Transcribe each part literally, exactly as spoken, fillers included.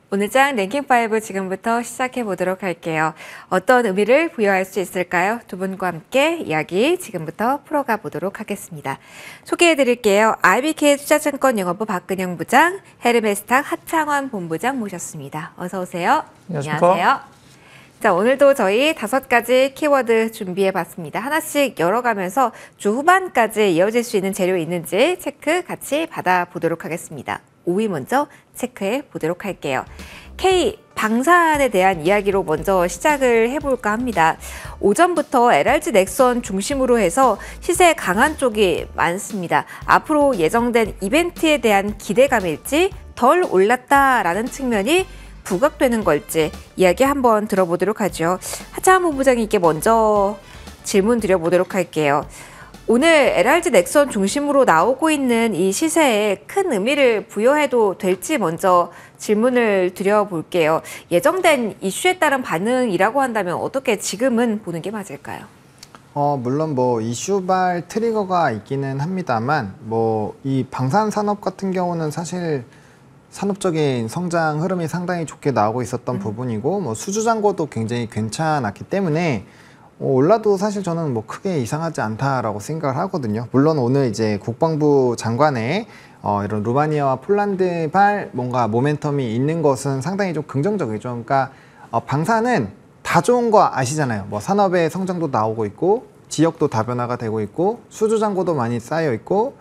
오늘장 랭킹 오 지금부터 시작해 보도록 할게요. 어떤 의미를 부여할 수 있을까요? 두 분과 함께 이야기 지금부터 풀어가 보도록 하겠습니다. 소개해 드릴게요. 아이비케이 투자증권 영업부 박근영 부장, 헤르메스탁 하창원 본부장 모셨습니다. 어서 오세요. 안녕하십니까? 안녕하세요. 자, 오늘도 저희 다섯 가지 키워드 준비해 봤습니다. 하나씩 열어가면서 주 후반까지 이어질 수 있는 재료 있는지 체크 같이 받아보도록 하겠습니다. 오 위 먼저 체크해 보도록 할게요. K 방산에 대한 이야기로 먼저 시작을 해볼까 합니다. 오전부터 엘알지 넥선 중심으로 해서 시세 강한 쪽이 많습니다. 앞으로 예정된 이벤트에 대한 기대감일지 덜 올랐다라는 측면이 부각되는 걸지 이야기 한번 들어보도록 하죠. 하창원 본부장님께 먼저 질문 드려보도록 할게요. 오늘 엘알지 넥선 중심으로 나오고 있는 이 시세에 큰 의미를 부여해도 될지 먼저 질문을 드려볼게요. 예정된 이슈에 따른 반응이라고 한다면 어떻게 지금은 보는 게 맞을까요? 어, 물론 뭐 이슈발 트리거가 있기는 합니다만 뭐 이 방산 산업 같은 경우는 사실 산업적인 성장 흐름이 상당히 좋게 나오고 있었던 음. 부분이고 뭐 수주 잔고도 굉장히 괜찮았기 때문에 어, 올라도 사실 저는 뭐 크게 이상하지 않다라고 생각을 하거든요. 물론 오늘 이제 국방부 장관의 어, 이런 루마니아와 폴란드발 뭔가 모멘텀이 있는 것은 상당히 좀 긍정적이죠. 그러니까 어, 방산은 다 좋은 거 아시잖아요. 뭐 산업의 성장도 나오고 있고 지역도 다변화가 되고 있고 수주 잔고도 많이 쌓여 있고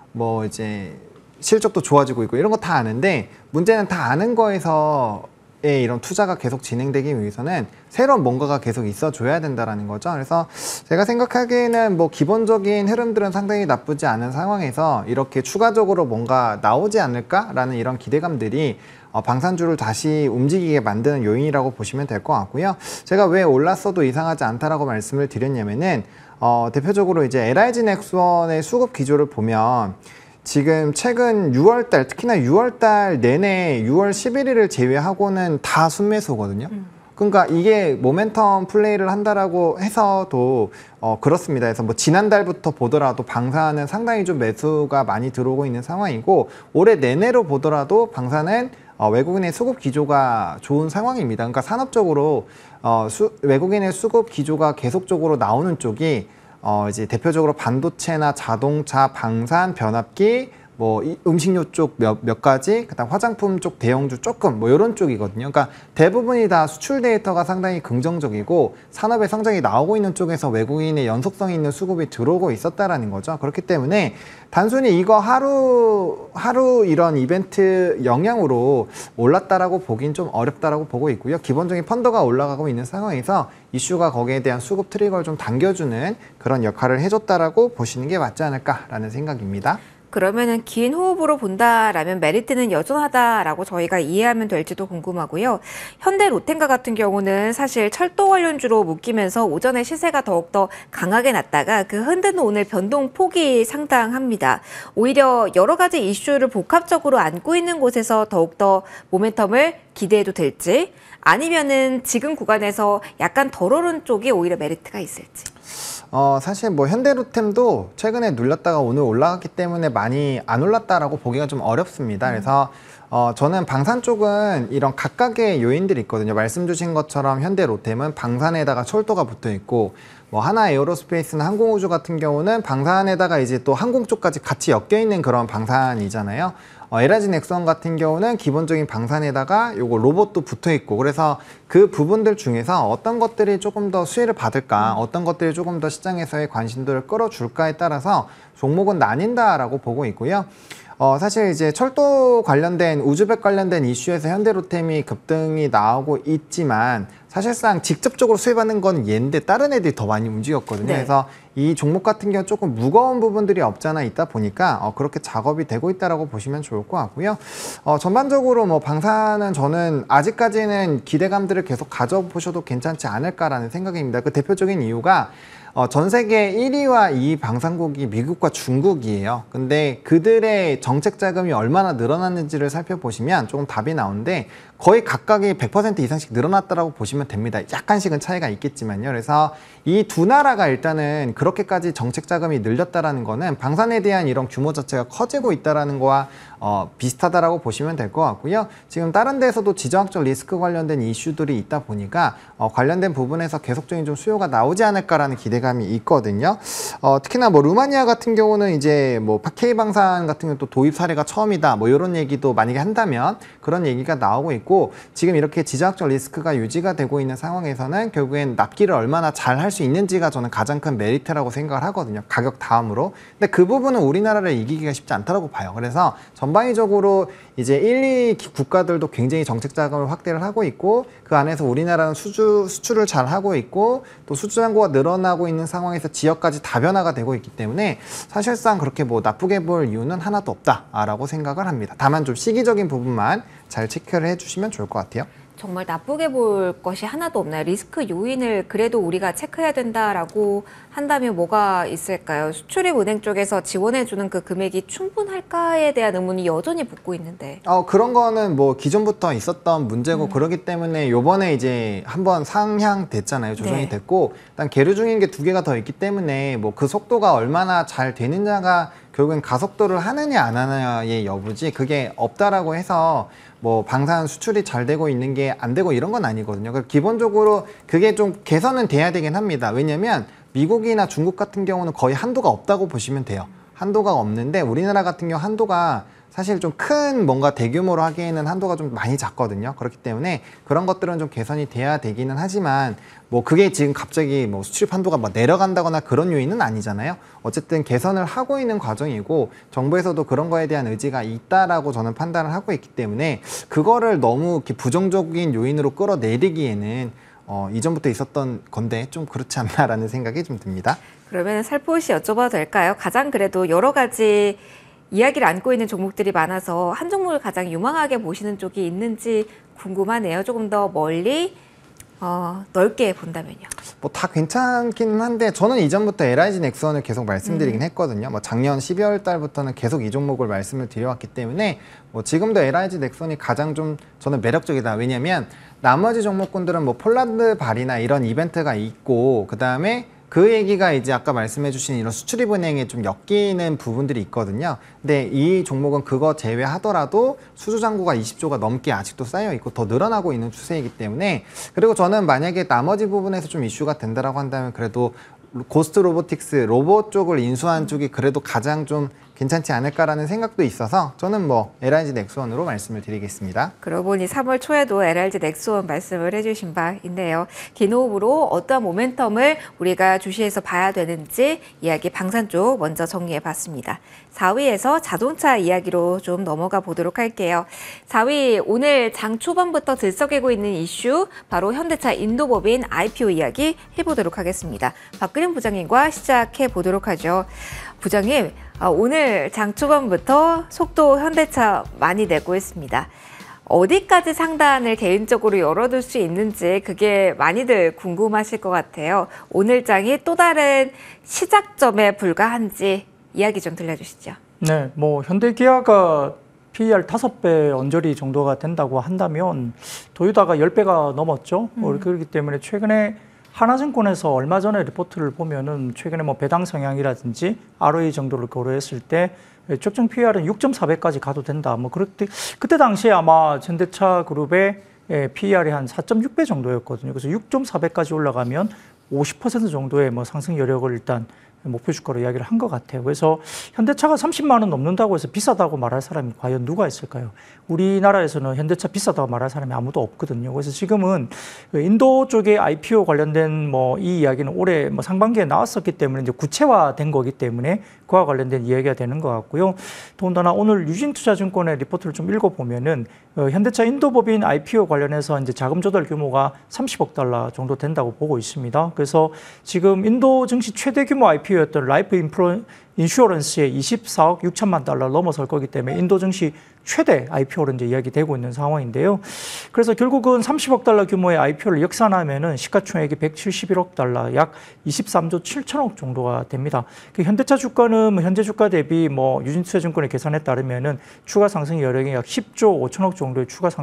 뭐 이제 실적도 좋아지고 있고 이런 거 다 아는데 문제는 다 아는 거에서 이런 투자가 계속 진행되기 위해서는 새로운 뭔가가 계속 있어줘야 된다는 거죠. 그래서 제가 생각하기에는 뭐 기본적인 흐름들은 상당히 나쁘지 않은 상황에서 이렇게 추가적으로 뭔가 나오지 않을까라는 이런 기대감들이 어, 방산주를 다시 움직이게 만드는 요인이라고 보시면 될 것 같고요. 제가 왜 올랐어도 이상하지 않다라고 말씀을 드렸냐면은 어, 대표적으로 이제 엘알지 넥선의 수급 기조를 보면 지금 최근 유월달, 특히나 유월달 내내 유월 십일일을 제외하고는 다 순매수거든요. 음. 그러니까 이게 모멘텀 플레이를 한다라고 해서도 어, 그렇습니다. 그래서 뭐 지난달부터 보더라도 방산은 상당히 좀 매수가 많이 들어오고 있는 상황이고 올해 내내로 보더라도 방산은 어, 외국인의 수급 기조가 좋은 상황입니다. 그러니까 산업적으로 어, 수, 외국인의 수급 기조가 계속적으로 나오는 쪽이 어, 이제 대표적으로 반도체나 자동차, 방산, 변압기, 뭐 음식료 쪽 몇 몇 가지, 그다음 화장품 쪽 대형주 조금 뭐 이런 쪽이거든요. 그러니까 대부분이 다 수출 데이터가 상당히 긍정적이고 산업의 성장이 나오고 있는 쪽에서 외국인의 연속성 있는 수급이 들어오고 있었다라는 거죠. 그렇기 때문에 단순히 이거 하루 하루 이런 이벤트 영향으로 올랐다라고 보긴 좀 어렵다라고 보고 있고요. 기본적인 펀더가 올라가고 있는 상황에서 이슈가 거기에 대한 수급 트리거를 좀 당겨주는 그런 역할을 해줬다라고 보시는 게 맞지 않을까라는 생각입니다. 그러면은 긴 호흡으로 본다라면 메리트는 여전하다라고 저희가 이해하면 될지도 궁금하고요. 현대 로텐가 같은 경우는 사실 철도 관련주로 묶이면서 오전에 시세가 더욱더 강하게 났다가 그 흔드는 오늘 변동 폭이 상당합니다. 오히려 여러 가지 이슈를 복합적으로 안고 있는 곳에서 더욱더 모멘텀을 기대해도 될지 아니면은 지금 구간에서 약간 덜 오른 쪽이 오히려 메리트가 있을지. 어, 사실 뭐 현대로템도 최근에 눌렸다가 오늘 올라갔기 때문에 많이 안 올랐다라고 보기가 좀 어렵습니다. 그래서 어, 저는 방산 쪽은 이런 각각의 요인들이 있거든요. 말씀 주신 것처럼 현대로템은 방산에다가 철도가 붙어 있고 뭐 하나 에어로스페이스나 항공우주 같은 경우는 방산에다가 이제 또 항공 쪽까지 같이 엮여 있는 그런 방산이잖아요. 어, 엘알지 넥선 같은 경우는 기본적인 방산에다가 요거 로봇도 붙어 있고 그래서 그 부분들 중에서 어떤 것들이 조금 더 수혜를 받을까 어떤 것들이 조금 더 시장에서의 관심도를 끌어줄까에 따라서 종목은 나뉜다라고 보고 있고요. 어, 사실 이제 철도 관련된 우주백 관련된 이슈에서 현대로템이 급등이 나오고 있지만 사실상 직접적으로 수혜받는 건 얘인데 다른 애들이 더 많이 움직였거든요. 네. 그래서 이 종목 같은 경우 조금 무거운 부분들이 없잖아 있다 보니까 어, 그렇게 작업이 되고 있다라고 보시면 좋을 것 같고요. 어, 전반적으로 뭐 방산은 저는 아직까지는 기대감들을 계속 가져보셔도 괜찮지 않을까라는 생각입니다. 그 대표적인 이유가 어, 전 세계 일 위와 이 위 방산국이 미국과 중국이에요. 근데 그들의 정책 자금이 얼마나 늘어났는지를 살펴보시면 조금 답이 나오는데 거의 각각이 백 퍼센트 이상씩 늘어났다라고 보시면 됩니다. 약간씩은 차이가 있겠지만요. 그래서 이 두 나라가 일단은 그렇게까지 정책 자금이 늘렸다라는 거는 방산에 대한 이런 규모 자체가 커지고 있다라는 거와 어, 비슷하다라고 보시면 될 것 같고요. 지금 다른 데에서도 지정학적 리스크 관련된 이슈들이 있다 보니까 어, 관련된 부분에서 계속적인 좀 수요가 나오지 않을까라는 기대감이 있거든요. 어, 특히나 뭐 루마니아 같은 경우는 이제 뭐 K 방산 같은 경우 또 도입 사례가 처음이다. 뭐 이런 얘기도 만약에 한다면 그런 얘기가 나오고 있고 지금 이렇게 지정학적 리스크가 유지가 되고 있는 상황에서는 결국엔 납기를 얼마나 잘 할 수 있는지가 저는 가장 큰 메리트라고 생각을 하거든요. 가격 다음으로. 근데 그 부분은 우리나라를 이기기가 쉽지 않다고 봐요. 그래서 전반적으로 이제 일, 이 국가들도 굉장히 정책 자금을 확대를 하고 있고 그 안에서 우리나라는 수주, 수출을 잘 하고 있고 또 수주 잔고가 늘어나고 있는 상황에서 지역까지 다변화가 되고 있기 때문에 사실상 그렇게 뭐 나쁘게 볼 이유는 하나도 없다라고 생각을 합니다. 다만 좀 시기적인 부분만 잘 체크를 해주시면 좋을 것 같아요. 정말 나쁘게 볼 것이 하나도 없나요? 리스크 요인을 그래도 우리가 체크해야 된다라고 한다면 뭐가 있을까요? 수출입은행 쪽에서 지원해주는 그 금액이 충분할까에 대한 의문이 여전히 붙고 있는데. 어, 그런 거는 뭐 기존부터 있었던 문제고 음. 그렇기 때문에 요번에 이제 한번 상향됐잖아요. 조정이 네. 됐고 일단 계류 중인 게 두 개가 더 있기 때문에 뭐 그 속도가 얼마나 잘 되느냐가 결국엔 가속도를 하느냐 안 하느냐의 여부지 그게 없다라고 해서 뭐 방산 수출이 잘 되고 있는 게 안 되고 이런 건 아니거든요. 그래서 기본적으로 그게 좀 개선은 돼야 되긴 합니다. 왜냐면 미국이나 중국 같은 경우는 거의 한도가 없다고 보시면 돼요. 한도가 없는데 우리나라 같은 경우 한도가 사실 좀 큰 뭔가 대규모로 하기에는 한도가 좀 많이 작거든요. 그렇기 때문에 그런 것들은 좀 개선이 돼야 되기는 하지만 뭐 그게 지금 갑자기 뭐 수출입 한도가 뭐 내려간다거나 그런 요인은 아니잖아요. 어쨌든 개선을 하고 있는 과정이고 정부에서도 그런 거에 대한 의지가 있다라고 저는 판단을 하고 있기 때문에 그거를 너무 이렇게 부정적인 요인으로 끌어내리기에는 어, 이전부터 있었던 건데 좀 그렇지 않나라는 생각이 좀 듭니다. 그러면 살포시 여쭤봐도 될까요? 가장 그래도 여러 가지 이야기를 안고 있는 종목들이 많아서 한 종목을 가장 유망하게 보시는 쪽이 있는지 궁금하네요. 조금 더 멀리 어, 넓게 본다면요. 뭐 다 괜찮기는 한데 저는 이전부터 엘아이지 넥스원을 계속 말씀드리긴 음. 했거든요. 뭐 작년 십이월 달부터는 계속 이 종목을 말씀을 드려왔기 때문에 뭐 지금도 엘아이지 넥스원이 가장 좀 저는 매력적이다. 왜냐하면 나머지 종목군들은 뭐 폴란드 발이나 이런 이벤트가 있고 그 다음에 그 얘기가 이제 아까 말씀해 주신 이런 수출입은행에 좀 엮이는 부분들이 있거든요. 근데 이 종목은 그거 제외하더라도 수주잔고가 이십 조가 넘게 아직도 쌓여 있고 더 늘어나고 있는 추세이기 때문에 그리고 저는 만약에 나머지 부분에서 좀 이슈가 된다라고 한다면 그래도 고스트 로보틱스 로봇 쪽을 인수한 쪽이 그래도 가장 좀 괜찮지 않을까라는 생각도 있어서 저는 뭐 엘아이지 넥스원으로 말씀을 드리겠습니다. 그러고 보니 삼월 초에도 엘알지 넥스원 말씀을 해주신 바 있네요. 긴 호흡으로 어떠한 모멘텀을 우리가 주시해서 봐야 되는지 이야기 방산 쪽 먼저 정리해 봤습니다. 사 위에서 자동차 이야기로 좀 넘어가 보도록 할게요. 사 위 오늘 장 초반부터 들썩이고 있는 이슈 바로 현대차 인도법인 아이피오 이야기 해보도록 하겠습니다. 박근혜 부장님과 시작해 보도록 하죠. 부장님, 오늘 장 초반부터 속도 현대차 많이 내고 있습니다. 어디까지 상단을 개인적으로 열어둘 수 있는지 그게 많이들 궁금하실 것 같아요. 오늘 장이 또 다른 시작점에 불과한지 이야기 좀 들려주시죠. 네, 뭐 현대기아가 피이알 다섯 배 언저리 정도가 된다고 한다면 도요타가 십 배가 넘었죠. 음. 그렇기 때문에 최근에 하나증권에서 얼마 전에 리포트를 보면은 최근에 뭐 배당 성향이라든지 알오이 정도를 고려했을 때 적정 피이알은 육 점 사 배까지 가도 된다. 뭐 그때 그때 당시에 아마 현대차 그룹의 피이알이 한 사 점 육 배 정도였거든요. 그래서 육 점 사 배까지 올라가면 오십 퍼센트 정도의 뭐 상승 여력을 일단 목표 주가로 이야기를 한 것 같아요. 그래서 현대차가 삼십만 원 넘는다고 해서 비싸다고 말할 사람이 과연 누가 있을까요? 우리나라에서는 현대차 비싸다고 말할 사람이 아무도 없거든요. 그래서 지금은 인도 쪽에 아이피오 관련된 뭐 이 이야기는 올해 뭐 상반기에 나왔었기 때문에 이제 구체화된 거기 때문에 그와 관련된 이야기가 되는 것 같고요. 더군다나 오늘 유진투자증권의 리포트를 좀 읽어보면은 어, 현대차 인도법인 아이피오 관련해서 이제 자금 조달 규모가 삼십억 달러 정도 된다고 보고 있습니다. 그래서 지금 인도 증시 최대 규모 아이피오였던 라이프 인프로 인슈어런스의 이십사억 육천만 달러 넘어설 거기 때문에 인도 증시 최대 아이피오로 이제 이야기되고 있는 상황인데요. 그래서 결국은 삼십억 달러 규모의 아이피오를 역산하면은 시가총액이 백칠십일억 달러, 약 이십삼조 칠천억 정도가 됩니다. 그 현대차 주가는 뭐 현재 주가 대비 뭐 유진투자증권의 계산에 따르면은 추가 상승 여력이 약 십조 오천억 정도의 추가 상승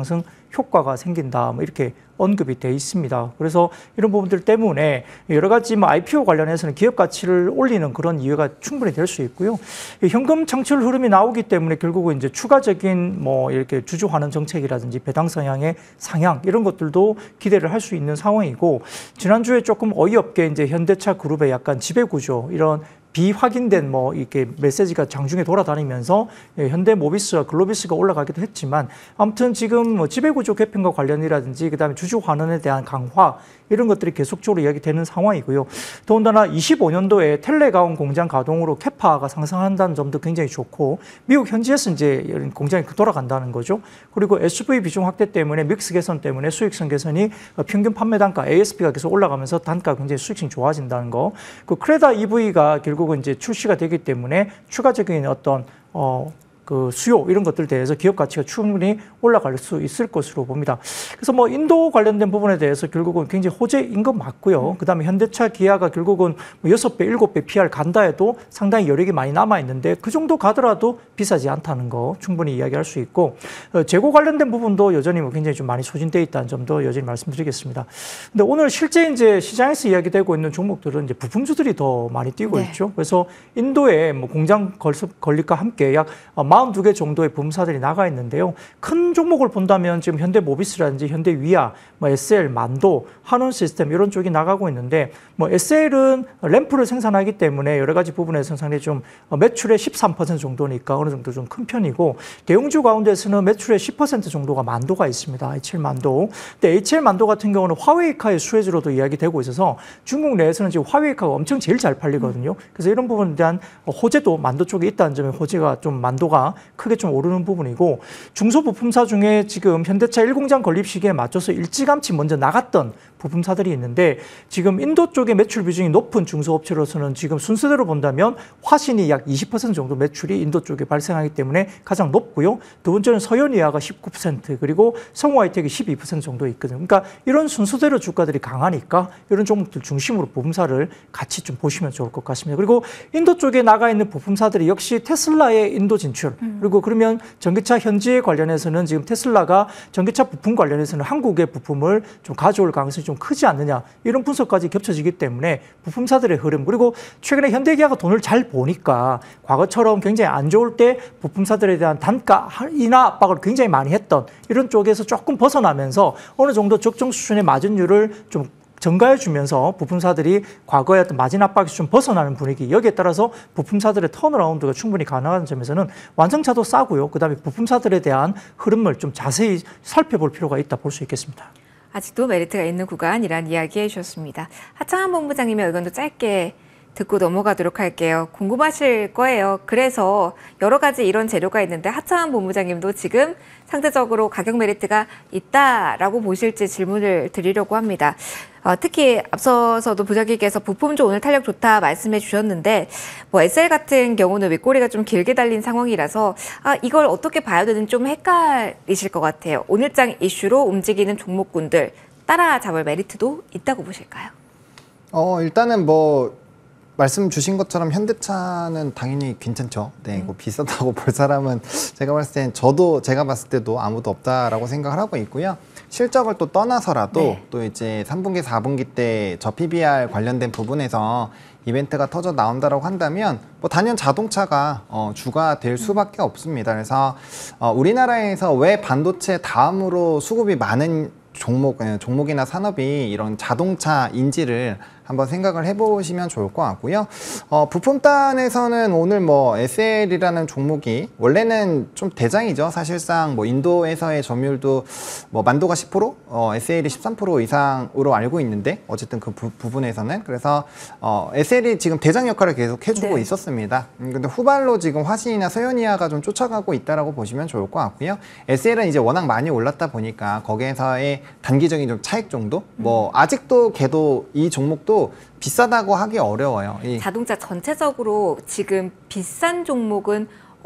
효과가 생긴다. 뭐 이렇게 언급이 돼 있습니다. 그래서 이런 부분들 때문에 여러 가지 뭐 아이피오 관련해서는 기업 가치를 올리는 그런 이유가 충분히 될 수 있고요. 현금 창출 흐름이 나오기 때문에 결국은 이제 추가적인 뭐 이렇게 주주 환원 정책이라든지 배당 성향의 상향 이런 것들도 기대를 할 수 있는 상황이고, 지난주에 조금 어이없게 이제 현대차 그룹의 약간 지배 구조 이런 비확인된 뭐 이렇게 메시지가 장중에 돌아다니면서 현대모비스와 글로비스가 올라가기도 했지만, 아무튼 지금 뭐 지배구조 개편과 관련이라든지 그다음에 주주 환원에 대한 강화 이런 것들이 계속적으로 이야기되는 상황이고요. 더군다나 이십오 년도에 텔레가온 공장 가동으로 캐파가 상승한다는 점도 굉장히 좋고, 미국 현지에서 이제 이런 공장이 돌아간다는 거죠. 그리고 에스유브이 비중 확대 때문에 믹스 개선 때문에 수익성 개선이 평균 판매 단가 에이에스피가 계속 올라가면서 단가가 굉장히 수익성이 좋아진다는 거. 그 크레다 이브이가 결국은 이제 출시가 되기 때문에 추가적인 어떤 어 그 수요 이런 것들 대해서 기업 가치가 충분히 올라갈 수 있을 것으로 봅니다. 그래서 뭐 인도 관련된 부분에 대해서 결국은 굉장히 호재인 건 맞고요. 그다음에 현대차, 기아가 결국은 뭐 여섯 배, 일곱 배 피알 간다 해도 상당히 여력이 많이 남아 있는데 그 정도 가더라도 비싸지 않다는 거 충분히 이야기할 수 있고, 어, 재고 관련된 부분도 여전히 뭐 굉장히 좀 많이 소진돼 있다는 점도 여전히 말씀드리겠습니다. 근데 오늘 실제 이제 시장에서 이야기되고 있는 종목들은 이제 부품주들이 더 많이 뛰고 네. 있죠. 그래서 인도에 뭐 공장 건립과 함께 약 사십이 개 정도의 부품사들이 나가 있는데요. 큰 종목을 본다면 지금 현대모비스라든지 현대위아, 뭐 에스엘, 만도, 한원시스템 이런 쪽이 나가고 있는데, 뭐 에스엘은 램프를 생산하기 때문에 여러 가지 부분에서 상당히 좀 매출의 십삼 퍼센트 정도니까 어느 정도 좀 큰 편이고, 대형주 가운데서는 매출의 십 퍼센트 정도가 만도가 있습니다. 에이치엘만도. 근데 에이치엘만도 같은 경우는 화웨이카의 수혜주로도 이야기되고 있어서 중국 내에서는 지금 화웨이카가 엄청 제일 잘 팔리거든요. 그래서 이런 부분에 대한 호재도 만도 쪽에 있다는 점에 호재가 좀 만도가 크게 좀 오르는 부분이고, 중소부품사 중에 지금 현대차 일 공장 건립 시기에 맞춰서 일찌감치 먼저 나갔던 부품사들이 있는데, 지금 인도 쪽의 매출 비중이 높은 중소업체로서는 지금 순서대로 본다면 화신이 약 이십 퍼센트 정도 매출이 인도 쪽에 발생하기 때문에 가장 높고요. 두 번째는 서현위아가 십구 퍼센트, 그리고 성우하이텍이 십이 퍼센트 정도 있거든요. 그러니까 이런 순서대로 주가들이 강하니까 이런 종목들 중심으로 부품사를 같이 좀 보시면 좋을 것 같습니다. 그리고 인도 쪽에 나가 있는 부품사들이 역시 테슬라의 인도 진출, 그리고 그러면 전기차 현지에 관련해서는 지금 테슬라가 전기차 부품 관련해서는 한국의 부품을 좀 가져올 가능성이 좀 크지 않느냐, 이런 분석까지 겹쳐지기 때문에 부품사들의 흐름, 그리고 최근에 현대기아가 돈을 잘 보니까 과거처럼 굉장히 안 좋을 때 부품사들에 대한 단가 인하 압박을 굉장히 많이 했던 이런 쪽에서 조금 벗어나면서 어느 정도 적정 수준의 마진율을 좀 증가해주면서 부품사들이 과거의 어떤 마진 압박에서 좀 벗어나는 분위기, 여기에 따라서 부품사들의 턴어라운드가 충분히 가능한 점에서는 완성차도 싸고요. 그다음에 부품사들에 대한 흐름을 좀 자세히 살펴볼 필요가 있다 볼 수 있겠습니다. 아직도 메리트가 있는 구간이란 이야기 해주셨습니다. 하창한 본부장님의 의견도 짧게 듣고 넘어가도록 할게요. 궁금하실 거예요. 그래서 여러 가지 이런 재료가 있는데 하창한 본부장님도 지금 상대적으로 가격 메리트가 있다라고 보실지 질문을 드리려고 합니다. 어, 특히 앞서서도 부장님께서 부품주 오늘 탄력 좋다 말씀해 주셨는데, 뭐 에스엘 같은 경우는 윗꼬리가 좀 길게 달린 상황이라서 아, 이걸 어떻게 봐야 되는지 좀 헷갈리실 것 같아요. 오늘장 이슈로 움직이는 종목군들 따라잡을 메리트도 있다고 보실까요? 어 일단은 뭐 말씀 주신 것처럼 현대차는 당연히 괜찮죠. 네, 이거 비싸다고 볼 사람은 제가 봤을 땐 저도 제가 봤을 때도 아무도 없다라고 생각을 하고 있고요. 실적을 또 떠나서라도 네. 또 이제 삼 분기, 사 분기 때 저 피비알 관련된 부분에서 이벤트가 터져 나온다라고 한다면 뭐 단연 자동차가 어, 주가 될 수밖에 없습니다. 그래서 어, 우리나라에서 왜 반도체 다음으로 수급이 많은 종목, 종목이나 산업이 이런 자동차 인지를 한번 생각을 해보시면 좋을 것 같고요. 어, 부품단에서는 오늘 뭐 에스엘이라는 종목이 원래는 좀 대장이죠. 사실상 뭐 인도에서의 점유율도 뭐 만도가 십 퍼센트, 어, 에스엘이 십삼 퍼센트 이상으로 알고 있는데 어쨌든 그 부, 부분에서는 그래서 어, 에스엘이 지금 대장 역할을 계속 해주고 네. 있었습니다. 음, 근데 후발로 지금 화신이나 서현이아가 좀 쫓아가고 있다라고 보시면 좋을 것 같고요. 에스엘은 이제 워낙 많이 올랐다 보니까 거기에서의 단기적인 좀 차익 정도? 뭐 아직도 걔도 이 종목도 비싸다고 하기 어려워요. 이 자동차 전체적으로 지금 비싼 종목은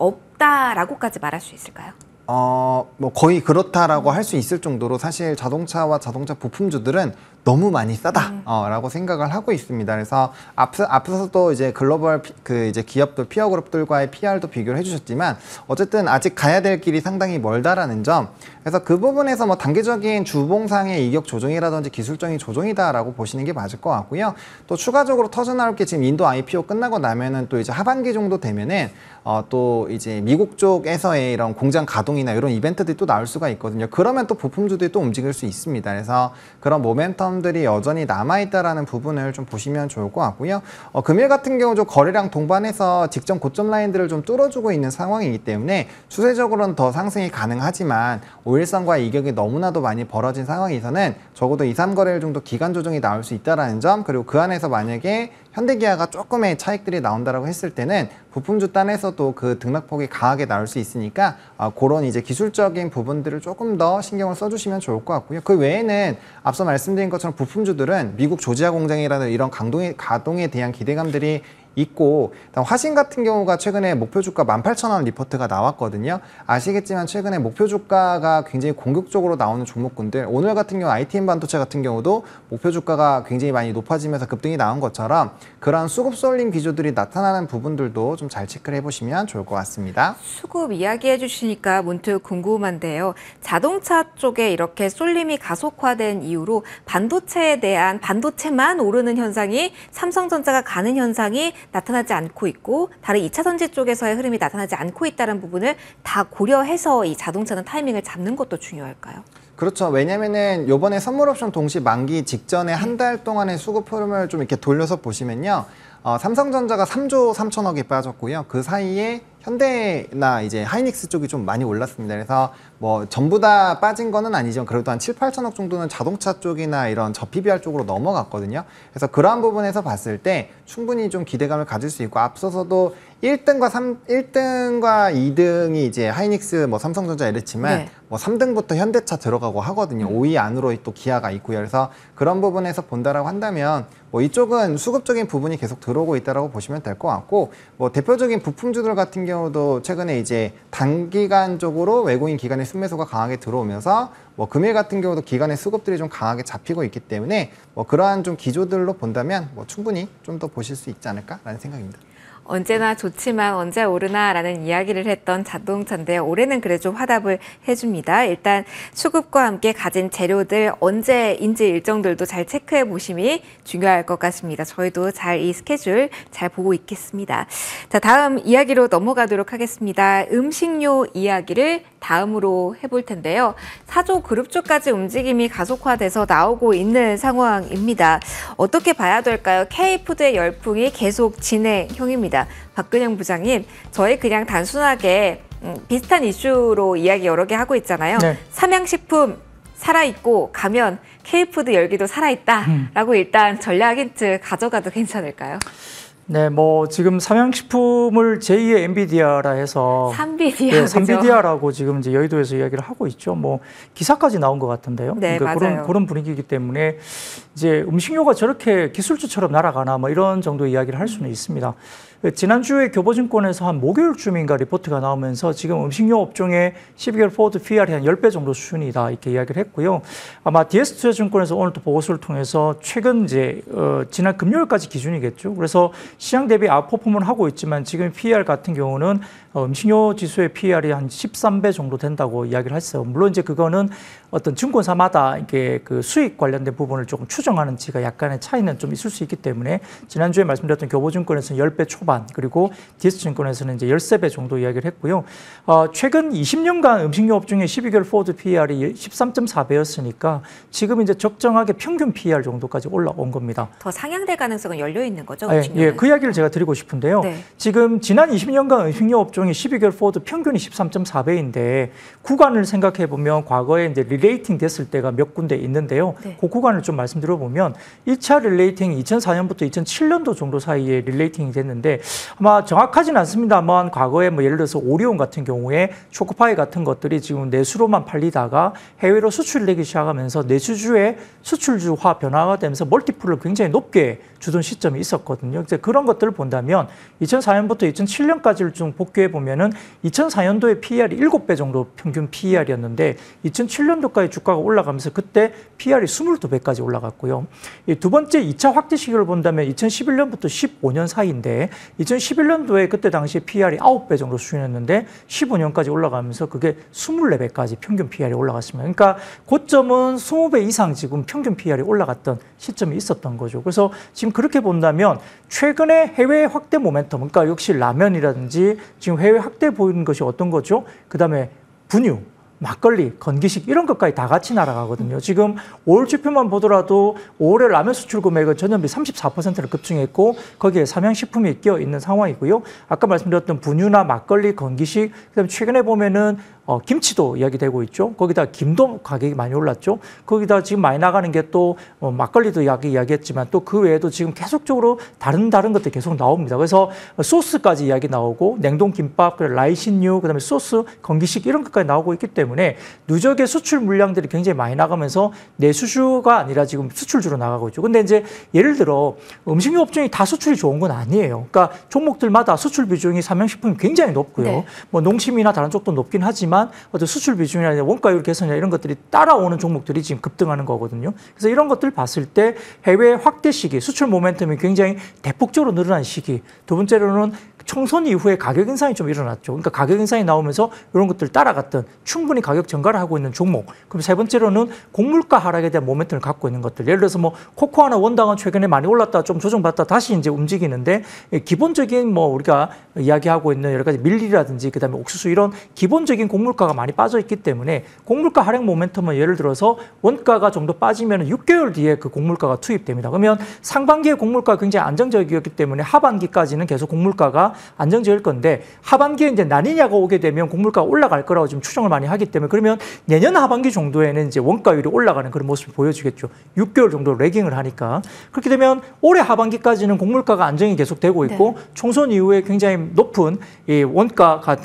없다라고까지 말할 수 있을까요? 어, 뭐 거의 그렇다라고 할 수 있을 정도로 사실 자동차와 자동차 부품주들은 너무 많이 싸다라고 음. 생각을 하고 있습니다. 그래서 앞서, 앞서서도 이제 글로벌 피, 그 이제 기업들 피어 그룹들과의 피알도 비교를 해주셨지만 어쨌든 아직 가야 될 길이 상당히 멀다라는 점. 그래서 그 부분에서 뭐 단기적인 주봉상의 이격 조정이라든지 기술적인 조정이다라고 보시는 게 맞을 것 같고요. 또 추가적으로 터져나올 게 지금 인도 아이피오 끝나고 나면은 또 이제 하반기 정도 되면은 어, 또 이제 미국 쪽에서의 이런 공장 가동이나 이런 이벤트들이 또 나올 수가 있거든요. 그러면 또 부품주들이 또 움직일 수 있습니다. 그래서 그런 모멘텀들이 여전히 남아있다라는 부분을 좀 보시면 좋을 것 같고요. 어, 금일 같은 경우 좀 거래량 동반해서 직전 고점 라인들을 좀 뚫어주고 있는 상황이기 때문에 추세적으로는 더 상승이 가능하지만 오일선과의 이격이 너무나도 많이 벌어진 상황에서는 적어도 이, 삼 거래일 정도 기간 조정이 나올 수 있다는 점, 그리고 그 안에서 만약에 현대기아가 조금의 차익들이 나온다라고 했을 때는 부품주 단에서도 그 등락폭이 강하게 나올 수 있으니까 어, 그런 이제 기술적인 부분들을 조금 더 신경을 써주시면 좋을 것 같고요. 그 외에는 앞서 말씀드린 것처럼 부품주들은 미국 조지아 공장이라는 이런 강동에, 가동에 대한 기대감들이 있고, 화신 같은 경우가 최근에 목표 주가 만 팔천 원 리포트가 나왔거든요. 아시겠지만 최근에 목표 주가가 굉장히 공격적으로 나오는 종목군들, 오늘 같은 경우 아이티엠 반도체 같은 경우도 목표 주가가 굉장히 많이 높아지면서 급등이 나온 것처럼 그런 수급 쏠림 기조들이 나타나는 부분들도 좀 잘 체크를 해보시면 좋을 것 같습니다. 수급 이야기해 주시니까 문득 궁금한데요. 자동차 쪽에 이렇게 쏠림이 가속화된 이후로 반도체에 대한 반도체만 오르는 현상이 삼성전자가 가는 현상이 나타나지 않고 있고 다른 이 차 전지 쪽에서의 흐름이 나타나지 않고 있다는 부분을 다 고려해서 이 자동차는 타이밍을 잡는 것도 중요할까요? 그렇죠. 왜냐면은 요번에 선물 옵션 동시 만기 직전에 한 달 동안의 수급 흐름을 좀 이렇게 돌려서 보시면요. 어, 삼성전자가 삼조 삼천억이 빠졌고요. 그 사이에 현대나 이제 하이닉스 쪽이 좀 많이 올랐습니다. 그래서 뭐 전부 다 빠진 거는 아니지만 그래도 한 칠, 팔천억 정도는 자동차 쪽이나 이런 저 피비알 쪽으로 넘어갔거든요. 그래서 그러한 부분에서 봤을 때 충분히 좀 기대감을 가질 수 있고, 앞서서도 일 등과 삼, 일 등과 이 등이 이제 하이닉스, 뭐 삼성전자 이랬지만 네. 뭐 삼 등부터 현대차 들어가고 하거든요. 오 위 안으로 또 기아가 있고요. 그래서 그런 부분에서 본다라고 한다면 뭐 이쪽은 수급적인 부분이 계속 들어오고 있다라고 보시면 될 것 같고, 뭐 대표적인 부품주들 같은 경우도 최근에 이제 단기간적으로 외국인 기관의 순매수가 강하게 들어오면서 뭐 금일 같은 경우도 기관의 수급들이 좀 강하게 잡히고 있기 때문에 뭐 그러한 좀 기조들로 본다면 뭐 충분히 좀 더 보실 수 있지 않을까라는 생각입니다. 언제나 좋지만 언제 오르나라는 이야기를 했던 자동차인데 올해는 그래 좀 화답을 해줍니다. 일단 수급과 함께 가진 재료들 언제인지 일정들도 잘 체크해 보심이 중요할 것 같습니다. 저희도 잘 이 스케줄 잘 보고 있겠습니다. 자, 다음 이야기로 넘어가도록 하겠습니다. 음식료 이야기를 다음으로 해볼 텐데요. 사조 그룹 쪽까지 움직임이 가속화돼서 나오고 있는 상황입니다. 어떻게 봐야 될까요? K푸드의 열풍이 계속 진행형입니다. 박근영 부장님, 저희 그냥 단순하게 음, 비슷한 이슈로 이야기 여러 개 하고 있잖아요. 네. 삼양식품 살아있고 가면 K푸드 열기도 살아있다라고 음. 일단 전략 힌트 가져가도 괜찮을까요? 네, 뭐 지금 삼양식품을 제이의 엔비디아라 해서 삼비디아, 네, 삼비디아라고 지금 이제 여의도에서 이야기를 하고 있죠. 뭐 기사까지 나온 것 같은데요. 네, 그러니까 맞아요. 그런 그런 분위기이기 때문에 이제 음식료가 저렇게 기술주처럼 날아가나 뭐 이런 정도 이야기를 할 수는 있습니다. 지난주에 교보증권에서 한 목요일쯤인가 리포트가 나오면서 지금 음식료 업종의 십이 개월 포워드 피이알이 한 십 배 정도 수준이다 이렇게 이야기를 했고요. 아마 디에스투자증권에서 오늘 또 보고서를 통해서 최근 이제 어, 지난 금요일까지 기준이겠죠. 그래서 시장 대비 아웃퍼폼을 하고 있지만 지금 피이알 같은 경우는 어, 음식료 지수의 피이알이 한 십삼 배 정도 된다고 이야기를 했어요. 물론 이제 그거는 어떤 증권사마다 이게 그 수익 관련된 부분을 조금 추정하는지가 약간의 차이는 좀 있을 수 있기 때문에 지난주에 말씀드렸던 교보증권에서는 십 배 초반, 그리고 디에스증권에서는 이제 십삼 배 정도 이야기를 했고요. 어, 최근 이십 년간 음식료 업종의 십이 개월 포워드 피이알이 십삼 점 사 배였으니까 지금 이제 적정하게 평균 피이알 정도까지 올라온 겁니다. 더 상향될 가능성은 열려 있는 거죠? 예, 예, 그 이야기를 제가 드리고 싶은데요. 네. 지금 지난 이십 년간 음식료 업종의 십이 개월 포워드 평균이 십삼 점 사 배인데 구간을 생각해 보면 과거에 이제 릴레이팅 됐을 때가 몇 군데 있는데요. 네. 그 구간을 좀 말씀드려 보면 일 차 릴레이팅이 이천사 년부터 이천칠 년도 정도 사이에 릴레이팅이 됐는데 아마 정확하진 않습니다만 과거에 뭐 예를 들어서 오리온 같은 경우에 초코파이 같은 것들이 지금 내수로만 팔리다가 해외로 수출되기 시작하면서 내수주의 수출주화 변화가 되면서 멀티플을 굉장히 높게 주던 시점이 있었거든요. 이제 그런 것들을 본다면 이천사 년부터 이천칠 년까지를 좀 복귀해 보면은 이천사 년도에 피이알이 칠 배 정도 평균 피이알이었는데 이천칠 년도 년도까지 주가가 올라가면서 그때 피이알이 이십이 배까지 올라갔고요. 이 두 번째 이 차 확대 시기를 본다면 이천십일 년부터 십오 년 사이인데 이천십일 년도에 그때 당시에 피이알이 아홉 배 정도 수준이었는데 십오 년까지 올라가면서 그게 이십사 배까지 평균 피이알이 올라갔습니다. 그러니까 고점은 이십 배 이상 지금 평균 피이알이 올라갔던 시점이 있었던 거죠. 그래서 지금 그렇게 본다면 최근에 해외 확대 모멘텀, 그러니까 역시 라면이라든지 지금 해외 확대 보이는 것이 어떤 거죠? 그다음에 분유, 막걸리, 건기식 이런 것까지 다 같이 날아가거든요. 지금 오월 지표만 보더라도 오월의 라면 수출 금액은 전년비 삼십사 퍼센트를 급증했고 거기에 삼양식품이 끼어 있는 상황이고요. 아까 말씀드렸던 분유나 막걸리, 건기식, 그다음에 최근에 보면은 어, 김치도 이야기되고 있죠. 거기다 김도 가격이 많이 올랐죠. 거기다 지금 많이 나가는 게 또 어, 막걸리도 이야기, 이야기했지만 또 그 외에도 지금 계속적으로 다른 다른 것들이 계속 나옵니다. 그래서 소스까지 이야기 나오고 냉동 김밥, 라이신유, 그다음에 소스, 건기식 이런 것까지 나오고 있기 때문에 누적의 수출 물량들이 굉장히 많이 나가면서 내수주가 아니라 지금 수출주로 나가고 있죠. 근데 이제 예를 들어 음식료 업종이 다 수출이 좋은 건 아니에요. 그러니까 종목들마다 수출 비중이 삼양식품이 굉장히 높고요. 네. 뭐 농심이나 다른 쪽도 높긴 하지만 어떤 수출 비중이나 원가율 개선이나 이런 것들이 따라오는 종목들이 지금 급등하는 거거든요. 그래서 이런 것들 봤을 때 해외 확대 시기, 수출 모멘텀이 굉장히 대폭적으로 늘어난 시기. 두 번째로는 총선 이후에 가격 인상이 좀 일어났죠. 그러니까 가격 인상이 나오면서 이런 것들 따라갔던 충분히 가격 증가를 하고 있는 종목. 그럼 세 번째로는 곡물가 하락에 대한 모멘텀을 갖고 있는 것들. 예를 들어서 뭐 코코아나 원당은 최근에 많이 올랐다 좀 조정받다 다시 이제 움직이는데 기본적인 뭐 우리가 이야기하고 있는 여러 가지 밀리라든지 그다음에 옥수수 이런 기본적인 곡물가가 많이 빠져 있기 때문에 곡물가 하락 모멘텀은 예를 들어서 원가가 좀 더 빠지면 육 개월 뒤에 그 곡물가가 투입됩니다. 그러면 상반기에 곡물가가 굉장히 안정적이었기 때문에 하반기까지는 계속 곡물가가 안정적일 건데 하반기에 이제 라니냐가 오게 되면 곡물가가 올라갈 거라고 지금 추정을 많이 하기 때문에 그러면 내년 하반기 정도에는 이제 원가율이 올라가는 그런 모습을 보여주겠죠. 육 개월 정도 레깅을 하니까. 그렇게 되면 올해 하반기까지는 곡물가가 안정이 계속되고 있고 네. 총선 이후에 굉장히 높은 이 원가가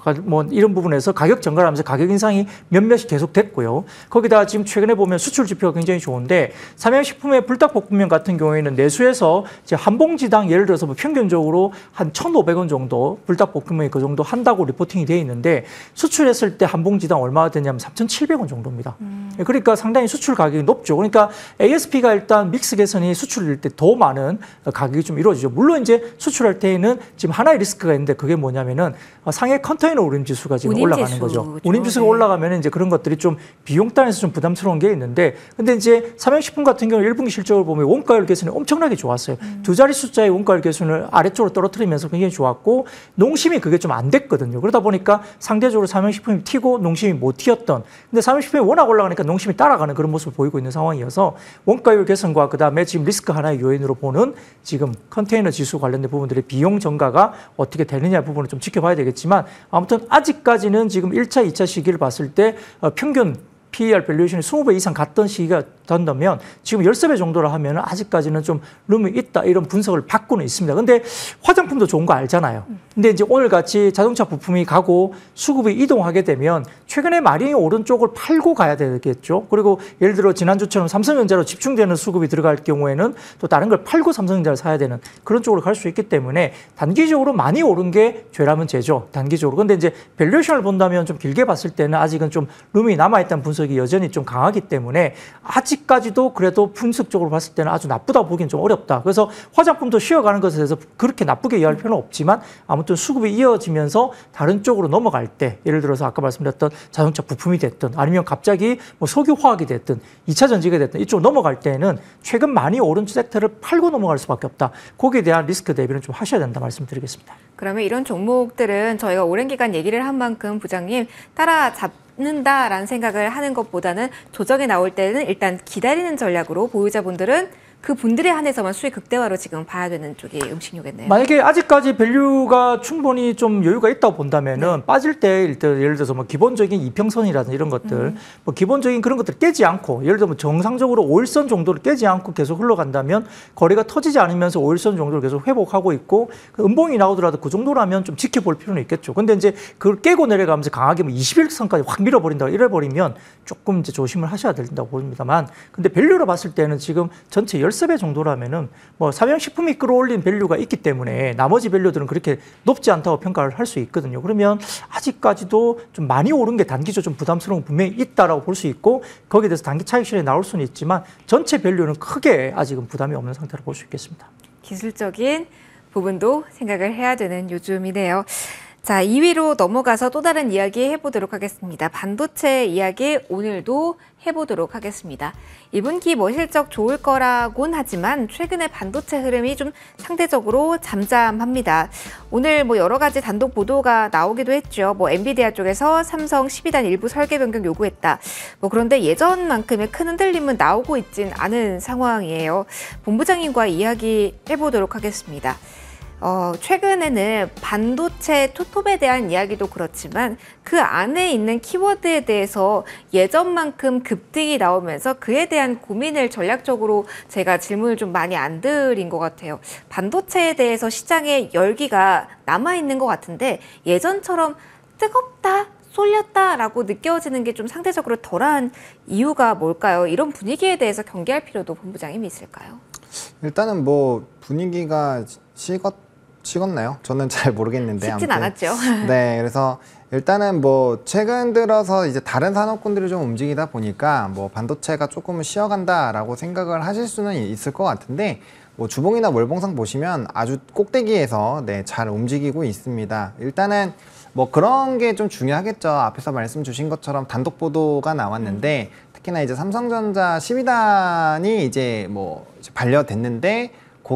뭐 이런 부분에서 가격 증가를 하면서 가격 인상이 몇몇이 계속됐고요. 거기다 지금 최근에 보면 수출 지표가 굉장히 좋은데 삼양식품의 불닭볶음면 같은 경우에는 내수에서 이제 한 봉지당 예를 들어서 뭐 평균적으로 한 천오백 원 정도 불닭볶음면이 그 정도 한다고 리포팅이 돼 있는데 수출했을 때 한 봉지당 얼마가 되냐면 삼천칠백 원 정도입니다. 음. 그러니까 상당히 수출 가격이 높죠. 그러니까 에이에스피가 일단 믹스 개선이 수출일 때 더 많은 가격이 좀 이루어지죠. 물론 이제 수출할 때에는 지금 하나의 리스크가 있는데 그게 뭐냐면은 상해 컨테이너 운임 지수가 지금 운임 올라가는 지수, 거죠. 그렇죠. 운임 지수가 네. 올라가면 이제 그런 것들이 좀 비용 단에서 좀 부담스러운 게 있는데, 근데 이제 삼양식품 같은 경우 일 분기 실적을 보면 원가율 개선이 엄청나게 좋았어요. 음. 두 자리 숫자의 원가율 개선을 아래쪽으로 떨어뜨리면서 굉장히 좋았고, 농심이 그게 좀 안 됐거든요. 그러다 보니까 상대적으로 삼양식품이 튀고 농심이 못 튀었던. 근데 삼양식품이 워낙 올라가니까 농심이 따라가는 그런 모습을 보이고 있는 상황이어서 원가율 개선과 그 다음에 지금 리스크 하나의 요인으로 보는 지금 컨테이너 지수 관련된 부분들의 비용 증가가 어떻게 되느냐 부분을 좀 지켜봐야 되겠지만, 아무튼 아직까지는 지금 일 차, 이 차 시기를 봤을 때 평균 피이알 밸류에이션이 이십 배 이상 갔던 시기가 된다면 지금 십삼 배 정도라 하면 아직까지는 좀 룸이 있다, 이런 분석을 받고는 있습니다. 근데 화장품도 좋은 거 알잖아요. 근데 이제 오늘 같이 자동차 부품이 가고 수급이 이동하게 되면 최근에 마린이 오른쪽을 팔고 가야 되겠죠. 그리고 예를 들어 지난주처럼 삼성전자로 집중되는 수급이 들어갈 경우에는 또 다른 걸 팔고 삼성전자를 사야 되는 그런 쪽으로 갈 수 있기 때문에 단기적으로 많이 오른 게 죄라면 죄죠. 단기적으로. 근데 이제 밸류에이션을 본다면 좀 길게 봤을 때는 아직은 좀 룸이 남아있다는 분석이 여전히 좀 강하기 때문에 아직까지도 그래도 분석적으로 봤을 때는 아주 나쁘다 보기엔 좀 어렵다. 그래서 화장품도 쉬어가는 것에 대해서 그렇게 나쁘게 이해할 필요는 없지만 아무튼 수급이 이어지면서 다른 쪽으로 넘어갈 때, 예를 들어서 아까 말씀드렸던 자동차 부품이 됐든 아니면 갑자기 뭐 석유화학이 됐든 이 차 전지가 됐든 이쪽으로 넘어갈 때는 최근 많이 오른 섹터를 팔고 넘어갈 수밖에 없다. 거기에 대한 리스크 대비는 좀 하셔야 된다 말씀드리겠습니다. 그러면 이런 종목들은 저희가 오랜 기간 얘기를 한 만큼 부장님 따라잡는다라는 생각을 하는 것보다는 조정이 나올 때는 일단 기다리는 전략으로 보유자분들은 그 분들에 한해서만 수익 극대화로 지금 봐야 되는 쪽이 음식료겠네요. 만약에 아직까지 밸류가 충분히 좀 여유가 있다고 본다면은 네. 빠질 때 일단 예를 들어서 뭐 기본적인 이평선이라든지 이런 것들, 음. 뭐 기본적인 그런 것들 깨지 않고, 예를 들어 뭐 정상적으로 오일선 정도를 깨지 않고 계속 흘러간다면 거래가 터지지 않으면서 오일선 정도를 계속 회복하고 있고, 그 음봉이 나오더라도 그 정도라면 좀 지켜볼 필요는 있겠죠. 근데 이제 그걸 깨고 내려가면서 강하게 뭐 이십일선까지 확 밀어버린다 이래 버리면 조금 이제 조심을 하셔야 된다고 봅니다만, 근데 밸류로 봤을 때는 지금 전체 십배 정도라면은 뭐 삼양식품이 끌어올린 밸류가 있기 때문에 나머지 밸류들은 그렇게 높지 않다고 평가를 할 수 있거든요. 그러면 아직까지도 좀 많이 오른 게 단기적으로 좀 부담스러운 게 분명히 있다라고 볼 수 있고 거기에 대해서 단기 차익 실현이 나올 수는 있지만 전체 밸류는 크게 아직은 부담이 없는 상태로 볼 수 있겠습니다. 기술적인 부분도 생각을 해야 되는 요즘이네요. 자, 이 위로 넘어가서 또 다른 이야기 해보도록 하겠습니다. 반도체 이야기 오늘도 해보도록 하겠습니다. 일 분기 뭐 실적 좋을 거라곤 하지만 최근에 반도체 흐름이 좀 상대적으로 잠잠합니다. 오늘 뭐 여러 가지 단독 보도가 나오기도 했죠. 뭐 엔비디아 쪽에서 삼성 십이 단 일부 설계 변경 요구했다. 뭐 그런데 예전만큼의 큰 흔들림은 나오고 있진 않은 상황이에요. 본부장님과 이야기 해보도록 하겠습니다. 어, 최근에는 반도체 투톱에 대한 이야기도 그렇지만 그 안에 있는 키워드에 대해서 예전만큼 급등이 나오면서 그에 대한 고민을 전략적으로 제가 질문을 좀 많이 안 드린 것 같아요. 반도체에 대해서 시장에 열기가 남아있는 것 같은데 예전처럼 뜨겁다, 쏠렸다라고 느껴지는 게 좀 상대적으로 덜한 이유가 뭘까요? 이런 분위기에 대해서 경계할 필요도 본부장님이 있을까요? 일단은 뭐 분위기가 식었 식었나요? 저는 잘 모르겠는데 식진 아무튼. 않았죠. 네, 그래서 일단은 뭐 최근 들어서 이제 다른 산업군들이 좀 움직이다 보니까 뭐 반도체가 조금은 쉬어간다라고 생각을 하실 수는 있을 것 같은데 뭐 주봉이나 월봉상 보시면 아주 꼭대기에서 네, 잘 움직이고 있습니다. 일단은 뭐 그런 게 좀 중요하겠죠. 앞에서 말씀 주신 것처럼 단독 보도가 나왔는데 특히나 이제 삼성전자 십이 단이 이제 뭐 이제 반려됐는데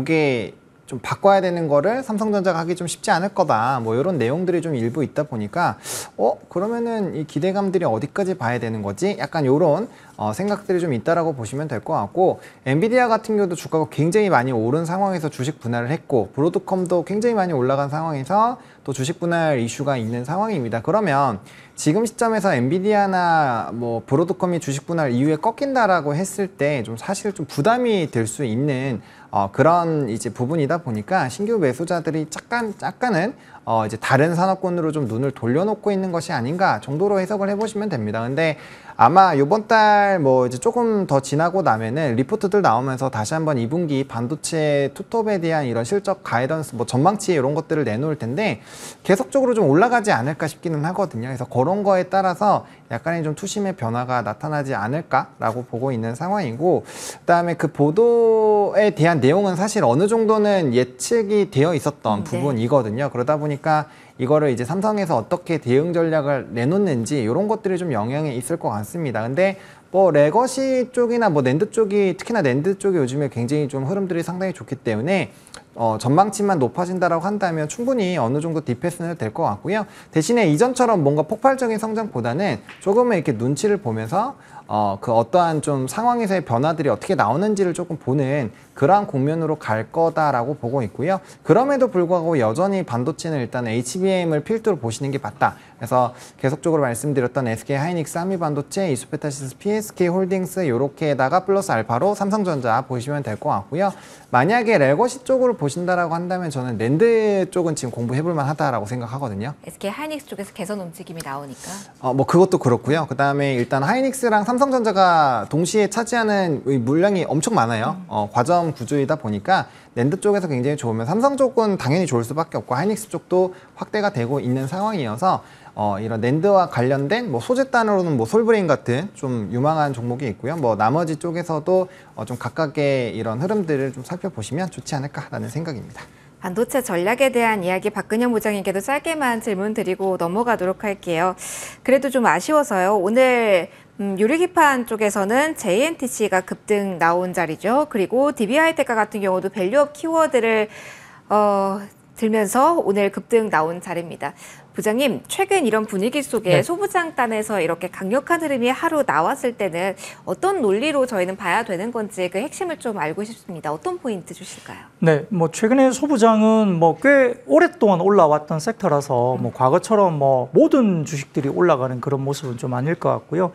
그게 좀 바꿔야 되는 거를 삼성전자가 하기 좀 쉽지 않을 거다. 뭐 이런 내용들이 좀 일부 있다 보니까 어 그러면은 이 기대감들이 어디까지 봐야 되는 거지? 약간 이런 어, 생각들이 좀 있다라고 보시면 될 것 같고 엔비디아 같은 경우도 주가가 굉장히 많이 오른 상황에서 주식 분할을 했고 브로드컴도 굉장히 많이 올라간 상황에서 또 주식 분할 이슈가 있는 상황입니다. 그러면 지금 시점에서 엔비디아나 뭐 브로드컴이 주식 분할 이후에 꺾인다라고 했을 때 좀 사실 좀 부담이 될 수 있는 어, 그런 이제 부분이다 보니까 신규 매수자들이 약간 약간은 어, 이제 다른 산업군으로 좀 눈을 돌려놓고 있는 것이 아닌가 정도로 해석을 해보시면 됩니다. 근데 아마 이번 달 뭐 이제 조금 더 지나고 나면은 리포트들 나오면서 다시 한번 이 분기 반도체 투톱에 대한 이런 실적 가이던스 뭐 전망치 이런 것들을 내놓을 텐데 계속적으로 좀 올라가지 않을까 싶기는 하거든요. 그래서 그런 거에 따라서 약간의 좀 투심의 변화가 나타나지 않을까라고 보고 있는 상황이고 그다음에 그 보도에 대한 내용은 사실 어느 정도는 예측이 되어 있었던 네. 부분이거든요. 그러다 보니까 이거를 이제 삼성에서 어떻게 대응 전략을 내놓는지 이런 것들이 좀 영향이 있을 것 같습니다. 근데 뭐 레거시 쪽이나 뭐 낸드 쪽이 특히나 낸드 쪽이 요즘에 굉장히 좀 흐름들이 상당히 좋기 때문에 어, 전망치만 높아진다라고 한다면 충분히 어느 정도 디패스는 될 것 같고요. 대신에 이전처럼 뭔가 폭발적인 성장보다는 조금은 이렇게 눈치를 보면서 어, 그 어떠한 좀 상황에서의 변화들이 어떻게 나오는지를 조금 보는 그러한 국면으로 갈 거다라고 보고 있고요. 그럼에도 불구하고 여전히 반도체는 일단 에이치비엠을 필두로 보시는 게 맞다. 그래서 계속적으로 말씀드렸던 에스케이 하이닉스, 한미반도체, 이수페타시스, 피에스케이 홀딩스 이렇게다가 플러스 알파로 삼성전자 보시면 될 것 같고요. 만약에 레거시 쪽으로 보신다라고 한다면 저는 랜드 쪽은 지금 공부해볼 만하다라고 생각하거든요. 에스케이 하이닉스 쪽에서 개선 움직임이 나오니까. 어, 뭐 그것도 그렇고요. 그 다음에 일단 하이닉스랑 삼성전자가 동시에 차지하는 물량이 엄청 많아요. 어, 과점 구조이다 보니까 랜드 쪽에서 굉장히 좋으면 삼성 쪽은 당연히 좋을 수밖에 없고 하이닉스 쪽도 확대가 되고 있는 상황이어서 어, 이런 랜드와 관련된 뭐 소재단으로는 뭐 솔브레인 같은 좀 유망한 종목이 있고요. 뭐 나머지 쪽에서도 어, 좀 각각의 이런 흐름들을 좀 살펴보시면 좋지 않을까라는 생각입니다. 반도체 전략에 대한 이야기 박근영 부장님께도 짧게만 질문 드리고 넘어가도록 할게요. 그래도 좀 아쉬워서요. 오늘 음, 유리기판 쪽에서는 제이엔티씨가 급등 나온 자리죠. 그리고 디비하이테크 같은 경우도 밸류업 키워드를 어, 들면서 오늘 급등 나온 자리입니다. 부장님, 최근 이런 분위기 속에 네. 소부장단에서 이렇게 강력한 흐름이 하루 나왔을 때는 어떤 논리로 저희는 봐야 되는 건지 그 핵심을 좀 알고 싶습니다. 어떤 포인트 주실까요? 네, 뭐 최근에 소부장은 뭐 꽤 오랫동안 올라왔던 섹터라서 뭐 과거처럼 뭐 모든 주식들이 올라가는 그런 모습은 좀 아닐 것 같고요.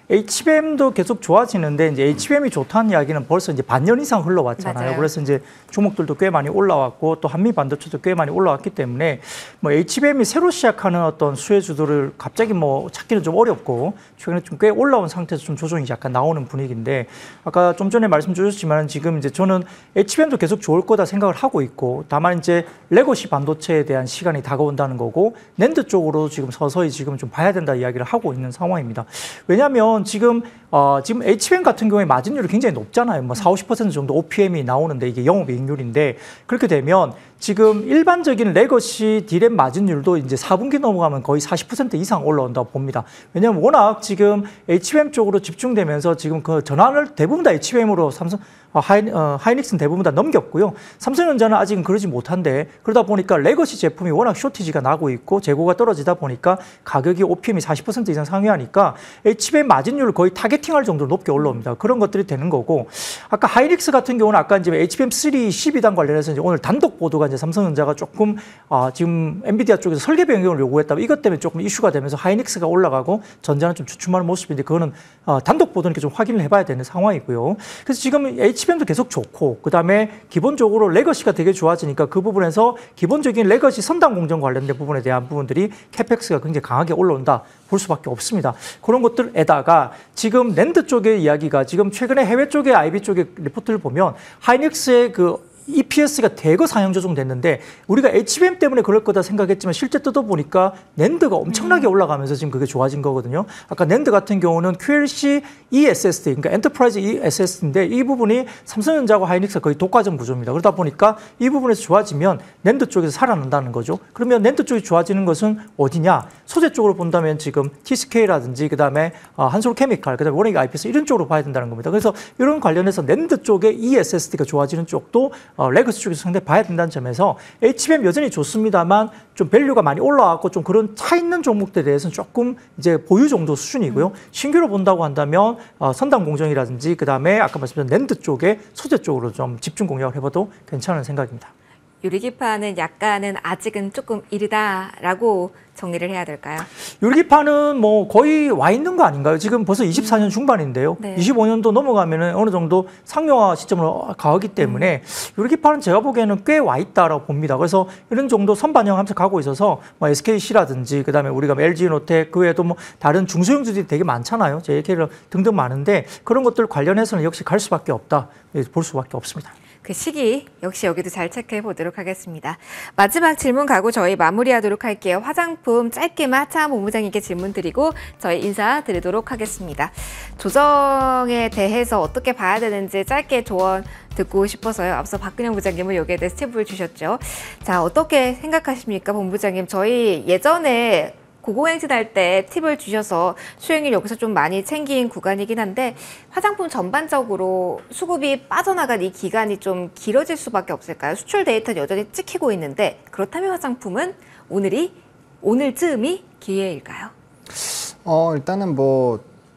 에이치비엠도 계속 좋아지는데 이제 에이치비엠이 좋다는 이야기는 벌써 이제 반년 이상 흘러왔잖아요. 맞아요. 그래서 이제 종목들도 꽤 많이 올라왔고 또 한미 반도체도 꽤 많이 올라왔기 때문에 뭐 에이치비엠이 새로 시작하는 어떤 수혜주들을 갑자기 뭐 찾기는 좀 어렵고 최근에 좀 꽤 올라온 상태에서 좀 조정이 약간 나오는 분위기인데 아까 좀 전에 말씀 주셨지만 지금 이제 저는 에이치비엠도 계속 좋을 거다 생각을 하고 있고 다만 이제 레거시 반도체에 대한 시간이 다가온다는 거고 낸드 쪽으로 지금 서서히 지금 좀 봐야 된다 이야기를 하고 있는 상황입니다. 왜냐하면 지금 어, 지금 에이치비엠 같은 경우에 마진율이 굉장히 높잖아요. 뭐 사십, 오십 퍼센트 정도 오피엠이 나오는데 이게 영업이익률인데 그렇게 되면 지금 일반적인 레거시 디램 마진율도 이제 사 분기 넘어가면 거의 사십 퍼센트 이상 올라온다고 봅니다. 왜냐하면 워낙 지금 에이치비엠 쪽으로 집중되면서 지금 그 전환을 대부분 다 에이치비엠으로 삼성 어, 하이, 어, 하이닉스는 대부분 다 넘겼고요. 삼성전자는 아직은 그러지 못한데 그러다 보니까 레거시 제품이 워낙 쇼티지가 나고 있고 재고가 떨어지다 보니까 가격이 오피엠이 사십 퍼센트 이상 상회하니까 에이치비엠 마진율을 거의 타겟팅할 정도로 높게 올라옵니다. 그런 것들이 되는 거고 아까 하이닉스 같은 경우는 아까 이제 에이치비엠 쓰리 십이 단 관련해서 이제 오늘 단독 보도가 이제 삼성전자가 조금 아, 지금 엔비디아 쪽에서 설계 변경을 요구했다. 이것 때문에 조금 이슈가 되면서 하이닉스가 올라가고 전자는 좀 주춤하는 모습인데 그거는 어, 단독 보도니까 좀 확인을 해봐야 되는 상황이고요. 그래서 지금 에이치비엠도 계속 좋고 그다음에 기본적으로 레거시가 되게 좋아지니까 그 부분에서 기본적인 레거시 선단 공정 관련된 부분에 대한 부분들이 캐펙스가 굉장히 강하게 올라온다 볼 수밖에 없습니다. 그런 것들에다가 지금 낸드 쪽의 이야기가 지금 최근에 해외 쪽의 아이비 쪽의 리포트를 보면 하이닉스의 그 이피에스가 대거 상향 조정됐는데 우리가 에이치비엠 때문에 그럴 거다 생각했지만 실제 뜯어보니까 낸드가 엄청나게 올라가면서 지금 그게 좋아진 거거든요. 아까 낸드 같은 경우는 큐엘씨 이에스에스디, 그러니까 엔터프라이즈 이에스에스디인데 이 부분이 삼성전자하고 하이닉스가 거의 독과점 구조입니다. 그러다 보니까 이 부분에서 좋아지면 낸드 쪽에서 살아난다는 거죠. 그러면 낸드 쪽이 좋아지는 것은 어디냐? 소재 쪽으로 본다면 지금 티씨케이라든지 그다음에 한솔케미칼, 그다음에 원액 아이피에스 이런 쪽으로 봐야 된다는 겁니다. 그래서 이런 관련해서 낸드 쪽의 이에스에스디가 좋아지는 쪽도 어, 레거시 쪽에서 상당히 봐야 된다는 점에서 에이치비엠 여전히 좋습니다만 좀 밸류가 많이 올라왔고 좀 그런 차 있는 종목들에 대해서는 조금 이제 보유 정도 수준이고요. 음. 신규로 본다고 한다면 어, 선단 공정이라든지 그다음에 아까 말씀드린 낸드 쪽에 소재 쪽으로 좀 집중 공략을 해봐도 괜찮은 생각입니다. 유리기판은 약간은 아직은 조금 이르다라고 정리를 해야 될까요? 유리기판은 뭐 거의 와 있는 거 아닌가요? 지금 벌써 이십사 년 중반인데요. 네. 이십오 년도 넘어가면은 어느 정도 상용화 시점으로 가기 때문에 음. 유리기판은 제가 보기에는 꽤 와 있다라고 봅니다. 그래서 이런 정도 선반영하면서 가고 있어서 뭐 에스케이씨라든지 그다음에 우리가 엘지노텍 그 외에도 뭐 다른 중소형주들이 되게 많잖아요. 제이케이 등등 많은데 그런 것들 관련해서는 역시 갈 수밖에 없다. 볼 수밖에 없습니다. 그 시기 역시 여기도 잘 체크해 보도록 하겠습니다. 마지막 질문 가고 저희 마무리하도록 할게요. 화장품 짧게만 하차한 본부장님께 질문 드리고 저희 인사드리도록 하겠습니다. 조정에 대해서 어떻게 봐야 되는지 짧게 조언 듣고 싶어서요. 앞서 박근영 부장님은 여기에 대해서 팁을 주셨죠. 자, 어떻게 생각하십니까, 본부장님? 저희 예전에 고공행진할 때 팁을 주셔서 수익률 여기서 좀 많이 챙긴 구간이긴 한데 화장품 전반적으로 수급이 빠져나간 이 기간이 좀 길어질 수밖에 없을까요? 수출 데이터는 여전히 찍히고 있는데 그렇다면 화장품은 오늘이 오늘쯤이 기회일까요? 어 일단은 뭐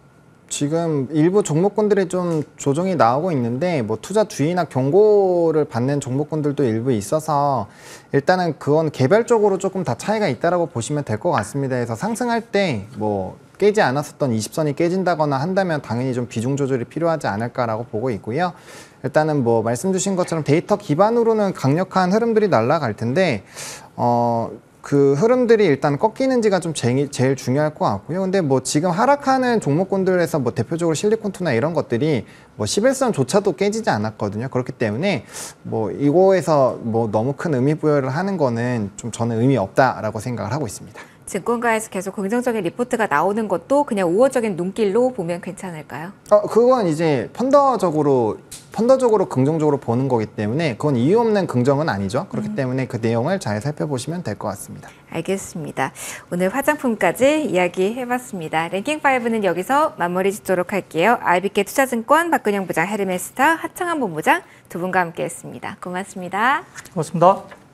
지금 일부 종목군들이 좀 조정이 나오고 있는데 뭐 투자 주의나 경고를 받는 종목군들도 일부 있어서 일단은 그건 개별적으로 조금 다 차이가 있다라고 보시면 될 것 같습니다. 그래서 상승할 때 뭐 깨지 않았었던 이십 선이 깨진다거나 한다면 당연히 좀 비중 조절이 필요하지 않을까라고 보고 있고요. 일단은 뭐 말씀 주신 것처럼 데이터 기반으로는 강력한 흐름들이 날아갈 텐데 어 그 흐름들이 일단 꺾이는지가 좀 제일, 제일 중요할 것 같고요. 근데 뭐 지금 하락하는 종목군들에서 뭐 대표적으로 실리콘투나 이런 것들이 뭐 십일 선조차도 깨지지 않았거든요. 그렇기 때문에 뭐 이거에서 뭐 너무 큰 의미 부여를 하는 거는 좀 저는 의미 없다라고 생각을 하고 있습니다. 증권가에서 계속 긍정적인 리포트가 나오는 것도 그냥 우호적인 눈길로 보면 괜찮을까요? 어, 그건 이제 펀더적으로 펀더적으로 긍정적으로 보는 거기 때문에 그건 이유 없는 긍정은 아니죠. 그렇기 음. 때문에 그 내용을 잘 살펴보시면 될 것 같습니다. 알겠습니다. 오늘 화장품까지 이야기해봤습니다. 랭킹오는 여기서 마무리 짓도록 할게요. 아이비케이 투자증권 박근영 부장, 헤르메스타 하창한 본부장 두 분과 함께했습니다. 고맙습니다. 고맙습니다.